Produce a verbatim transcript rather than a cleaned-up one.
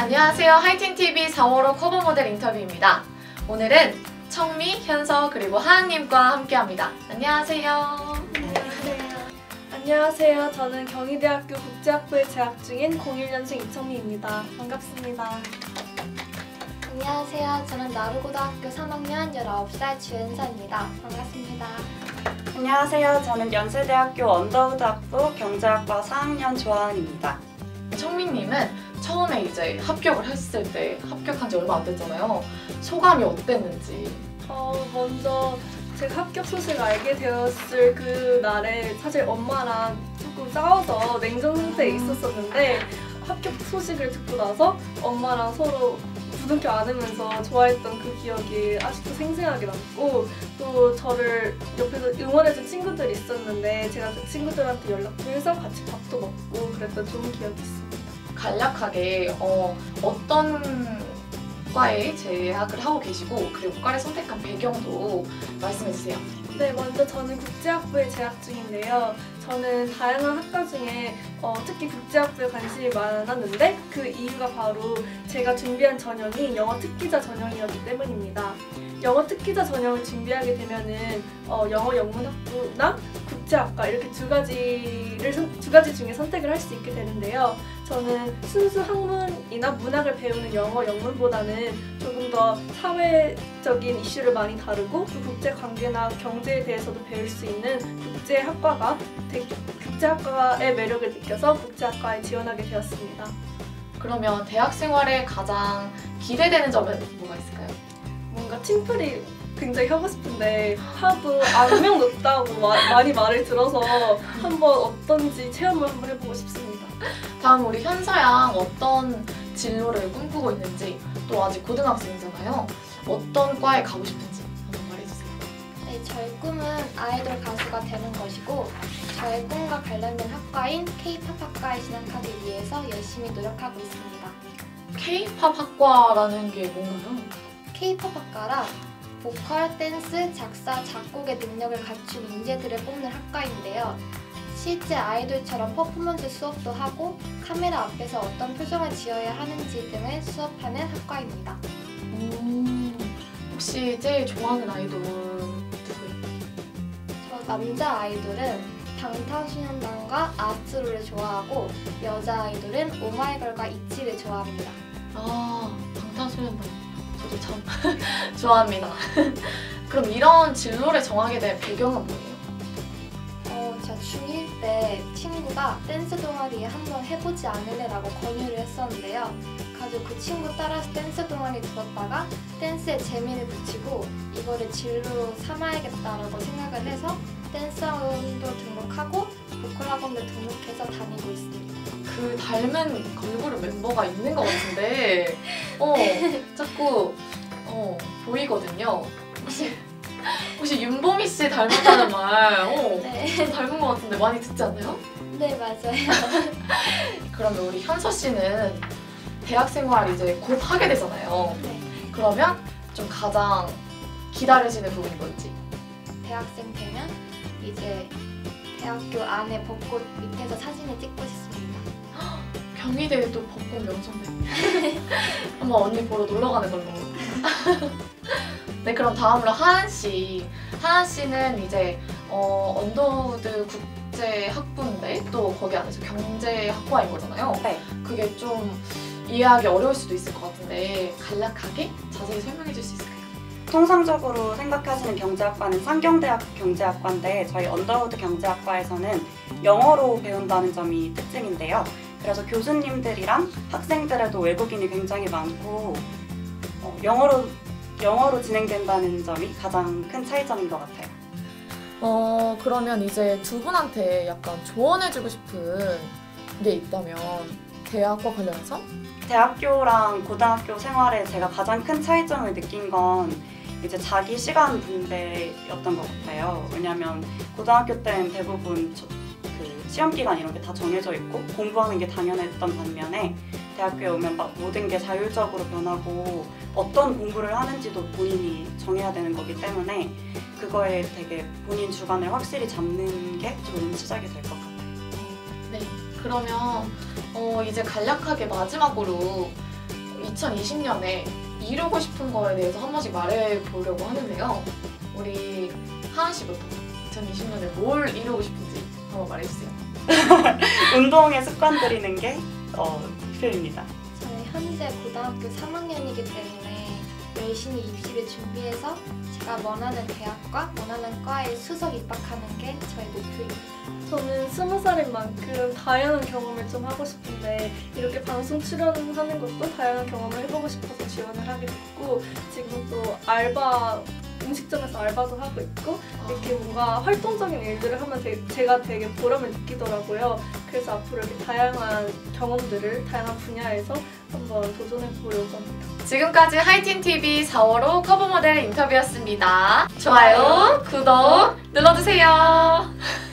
안녕하세요. 하이틴티비 사월호 커버 모델 인터뷰입니다. 오늘은 청미, 현서, 그리고 하은님과 함께합니다. 안녕하세요. 안녕하세요. 안녕하세요. 저는 경희대학교 국제학부에 재학 중인 공일 년생 이청미입니다. 반갑습니다. 안녕하세요. 저는 나루고등학교 삼 학년 열아홉 살 주현서입니다. 반갑습니다. 안녕하세요. 저는 연세대학교 언더우드 학부 경제학과 사 학년 조하은입니다. 청미님은 처음에 이제 합격을 했을 때 합격한 지 얼마 안 됐잖아요. 소감이 어땠는지. 어, 먼저 제가 합격 소식을 알게 되었을 그 날에 사실 엄마랑 조금 싸워서 냉전 상태에 있었었는데 합격 소식을 듣고 나서 엄마랑 서로 부둥켜 안으면서 좋아했던 그 기억이 아직도 생생하게 남고, 또 저를 옆에서 응원해준 친구들이 있었는데 제가 그 친구들한테 연락도 해서 같이 밥도 먹고 그랬던 좋은 기억이 있습니다. 간략하게 어, 어떤 과에 재학을 하고 계시고 그리고 과를 선택한 배경도 말씀해주세요. 네, 먼저 저는 국제학부에 재학 중인데요. 저는 다양한 학과 중에 어, 특히 국제학부에 관심이 많았는데 그 이유가 바로 제가 준비한 전형이 영어 특기자 전형이었기 때문입니다. 영어 특기자 전형을 준비하게 되면은 어, 영어 영문학부나 국제학과 이렇게 두 가지를 선, 두 가지 중에 선택을 할 수 있게 되는데요. 저는 순수 학문이나 문학을 배우는 영어 영문보다는 조금 더 사회적인 이슈를 많이 다루고 또 국제 관계나 경제에 대해서도 배울 수 있는 국제학과가 국제학과의 매력을 느껴서 국제학과에 지원하게 되었습니다. 그러면 대학 생활에 가장 기대되는 점은 뭐가 있을까요? 뭔가 팀플이 굉장히 하고 싶은데 하도 악명 높다고 마, 많이 말을 들어서 한번 어떤지 체험을 한번 해보고 싶습니다. 다음 우리 현서양 어떤 진로를 꿈꾸고 있는지, 또 아직 고등학생이잖아요. 어떤 과에 가고 싶은지 한번 말해주세요. 네, 저의 꿈은 아이돌 가수가 되는 것이고 저의 꿈과 관련된 학과인 케이팝 학과에 진학하기 위해서 열심히 노력하고 있습니다. 케이팝 학과라는 게 뭔가요? 케이팝 학과라 보컬, 댄스, 작사, 작곡의 능력을 갖춘 인재들을 뽑는 학과인데요. 실제 아이돌처럼 퍼포먼스 수업도 하고 카메라 앞에서 어떤 표정을 지어야 하는지 등을 수업하는 학과입니다. 음, 혹시 제일 좋아하는 아이돌 누구예요? 저 남자 아이돌은 방탄소년단과 아스트로를 좋아하고 여자 아이돌은 오마이걸과 이치를 좋아합니다. 아, 방탄소년단 저도 참 좋아합니다. 그럼 이런 진로를 정하게 된 배경은 뭐예요? 어, 제가 중일 때 친구가 댄스 동아리에 한번 해보지 않을래라고 권유를 했었는데요. 가지고 그 친구 따라서 댄스 동아리 들었다가 댄스에 재미를 붙이고 이거를 진로로 삼아야겠다라고 생각을 해서 댄스 학원도 등록하고 보컬 학원도 등록해서 다니고 있습니다. 그 닮은 걸그룹 멤버가 있는 것 같은데 어, 자꾸 어, 보이거든요. 혹시 혹시 윤보미 씨 닮았다는 말 어, 네. 닮은 것 같은데 많이 듣지 않나요? 네, 맞아요. 그러면 우리 현서 씨는 대학 생활 이제 곧 하게 되잖아요. 네. 그러면 좀 가장 기다려지는 부분이 뭔지? 대학생 되면 이제 대학교 안에 벚꽃 밑에서 사진을 찍고 싶습니다. 경희대에 또 벚꽃 명소인데 한번 언니 보러 놀러 가는 걸로. 네, 그럼 다음으로 하은 씨. 하은 씨는 이제 어, 언더우드 국제학부인데 또 거기 안에서 경제학과인 거잖아요. 네. 그게 좀 이해하기 어려울 수도 있을 것 같은데 간략하게 자세히 설명해 줄 수 있을까요? 통상적으로 생각하시는 경제학과는 상경대학 경제학과인데 저희 언더우드 경제학과에서는 영어로 배운다는 점이 특징인데요. 그래서 교수님들이랑 학생들에도 외국인이 굉장히 많고 어, 영어로, 영어로 진행된다는 점이 가장 큰 차이점인 것 같아요. 어, 그러면 이제 두 분한테 약간 조언해주고 싶은 게 있다면 대학과 관련해서? 대학교랑 고등학교 생활에 제가 가장 큰 차이점을 느낀 건 이제 자기 시간 분배였던 것 같아요. 왜냐면 고등학교 때는 대부분 저, 그 시험 기간 이런 게 다 정해져 있고 공부하는 게 당연했던 반면에 대학교에 오면 막 모든 게 자율적으로 변하고 어떤 공부를 하는지도 본인이 정해야 되는 거기 때문에 그거에 되게 본인 주관을 확실히 잡는 게 좋은 시작이 될 것 같아요. 네, 그러면 어, 이제 간략하게 마지막으로 이천이십 년에 이루고 싶은 거에 대해서 한 번씩 말해보려고 하는데요. 우리 하은 씨부터 이천이십 년에 뭘 이루고 싶은지 한번 말해주세요. 운동에 습관 들이는 게 어, 목표입니다. 저는 현재 고등학교 삼 학년이기 때문에 열심히 입시를 준비해서 제가 원하는 대학과 원하는 과에 수석 입학하는 게 저의 목표입니다. 저는 스무 살인 만큼 다양한 경험을 좀 하고 싶은데 이렇게 방송 출연하는 것도 다양한 경험을 해보고 싶어서 지원을 하게 됐고 지금 또 알바 음식점에서 알바도 하고 있고 이렇게 뭔가 활동적인 일들을 하면 되게, 제가 되게 보람을 느끼더라고요. 그래서 앞으로 이렇게 다양한 경험들을 다양한 분야에서 한번 도전해 보려고 합니다. 지금까지 하이틴티비 사월호 커버모델 인터뷰였습니다. 좋아요, 구독 눌러주세요.